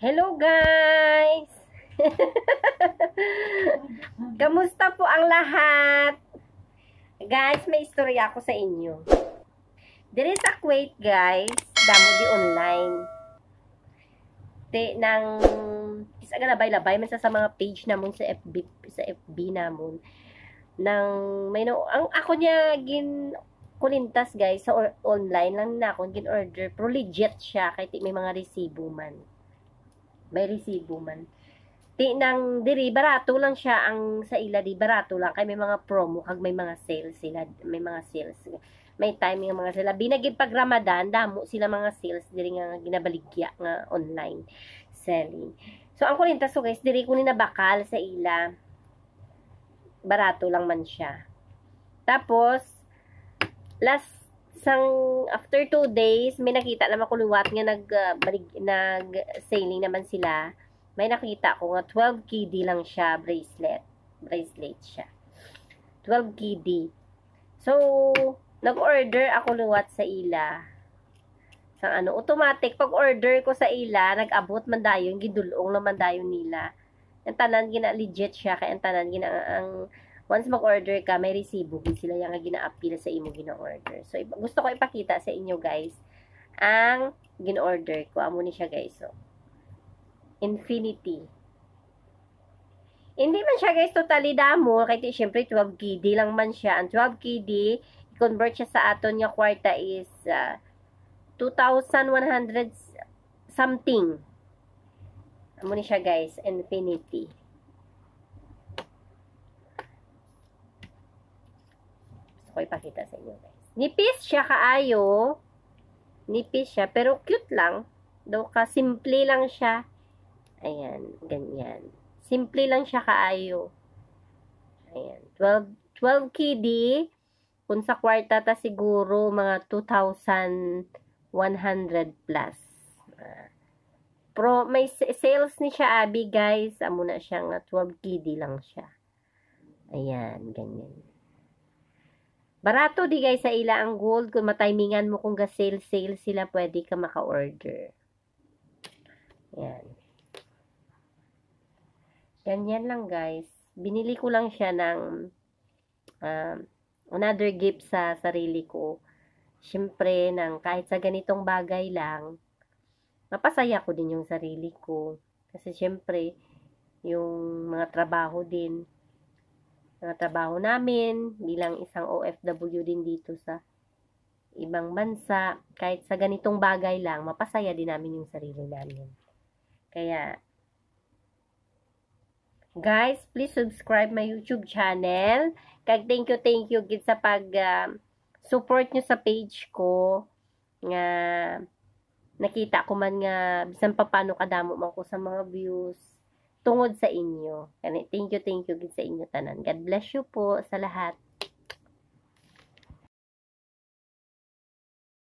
Hello guys! Kamusta po ang lahat? Guys, may istorya ako sa inyo. There is a Kuwait guys, damo di online. Nang isa nga labay-labay man sa mga page namon sa FB namon. Nang may no, ang ako niya kulintas guys sa online lang na akong gin-order, pero legit siya kahit may mga resibo man. May resibo man. Nang diri barato lang siya ang sa ila di barato lang kay may mga promo kag may mga sales sila, may mga sales. May timing nga mga sila binagid pag Ramadan damo sila mga sales diri nga ginabaligya nga online selling. So ang kulintas so guys diri ko ni nabakal sa ila. Barato lang man siya. Tapos last after 2 days, may nakita naman ko luwat nga nag-sailing naman sila. May nakita ko nga 12 KD lang siya, bracelet siya. 12 KD. So, nag-order ako luwat sa ila. Sa automatic, pag-order ko sa ila, nag-abot man dayon, gidulong naman dayon nila. Ang tanan gina legit siya, kaya ang tanan gina ang once mag-order ka, may resibo sila yung gina-appeal sa imo gina-order. So, gusto ko ipakita sa inyo, guys, ang gina-order ko. Amo ni siya, guys. So, Infinity. Hindi man siya, guys, totally damo. Kaya, syempre, 12 KD lang man siya. Ang 12 KD, i-convert siya sa aton nga kwarta is 2,100 something. Amo ni siya, guys, Infinity. Ko ipakita sa inyo guys. Nipis siya kaayo. Nipis siya pero cute lang. Daw ka simple lang siya. Ayan, ganyan. Simple lang siya kaayo. Ayan, 12 KD. Kung sa kwarta ta siguro mga 2,100 plus. Pro may sales ni siya abi guys. Amo na siya nga 12 KD lang siya. Ayan, ganyan. Barato di guys sa ila ang gold. Kung matimingan mo kung sale sila, pwede ka maka-order. Yan. Ganyan lang guys. Binili ko lang siya ng another gift sa sarili ko. Siyempre, kahit sa ganitong bagay lang, mapasaya ko din yung sarili ko. Kasi siyempre, yung mga trabaho din, trabaho namin bilang isang OFW din dito sa ibang bansa, kahit sa ganitong bagay lang, mapasaya din namin yung sarili namin. Kaya, guys, please subscribe my YouTube channel. Kag thank you gid sa pag support nyo sa page ko nga nakita ko man nga bisan pa paano kadamo man ko sa mga views tungod sa inyo. Thank you gid sa inyo tanan. God bless you po sa lahat.